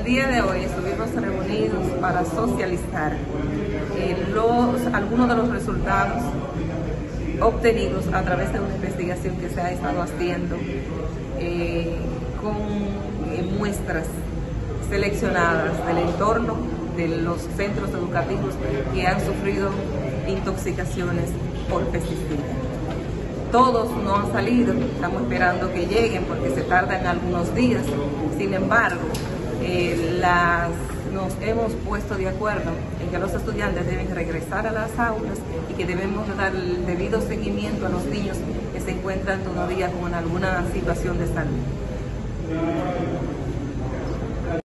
el día de hoy estuvimos reunidos para socializar algunos de los resultados obtenidos a través de una investigación que se ha estado haciendo con muestras seleccionadas del entorno de los centros educativos que han sufrido intoxicaciones por pesticidas. Todos no han salido, estamos esperando que lleguen porque se tardan algunos días. Sin embargo, nos hemos puesto de acuerdo en que los estudiantes deben regresar a las aulas y que debemos dar el debido seguimiento a los niños que se encuentran todavía con alguna situación de salud.